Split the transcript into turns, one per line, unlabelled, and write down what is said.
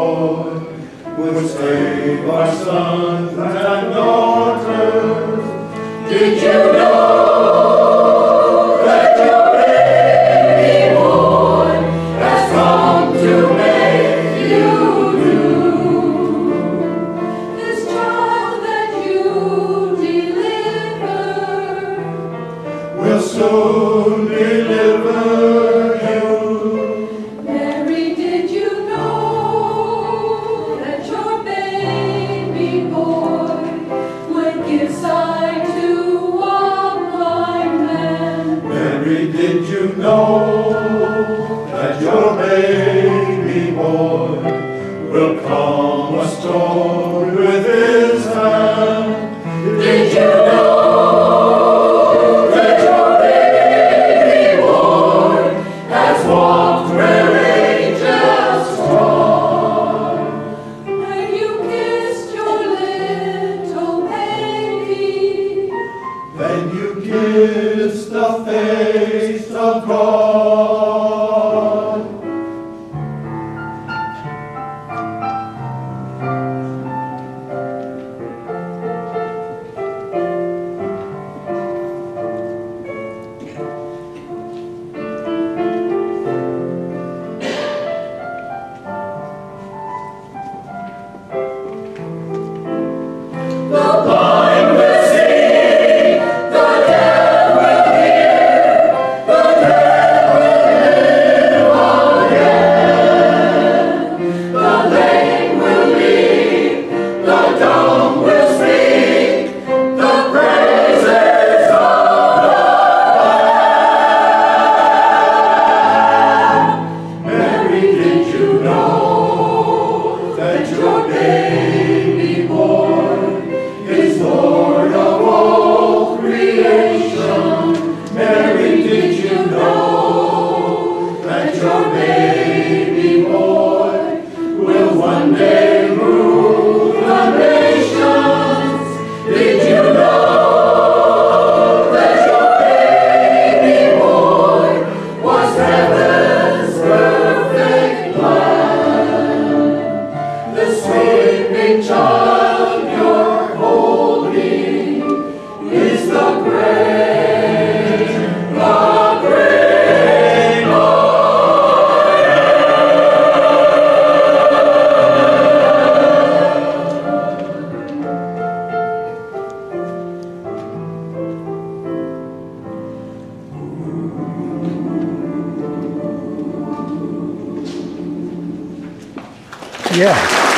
boy would save our sons and daughters. Did you know that your baby boy has come to make you new? This child that you deliver will soon deliver you. Mary, did you know that your baby boy would give sight to a blind man? Mary, did you know that your baby boy will calm a storm with his hand? Did you know that your baby boy has walked where angels trod? When you kissed your little baby, then you kissed the face of God. The blind will see, the deaf will hear, the dead will live again. The lame will leap, the dumb will speak, the praises of the Lamb. Mary, did you know that your baby boy is Lord of all creation? Mary, did you know that your baby boy will one day rule the nations? Did you know that your baby boy was heaven's perfect Lamb? The sleeping child you're holding is the great I am.
Yeah.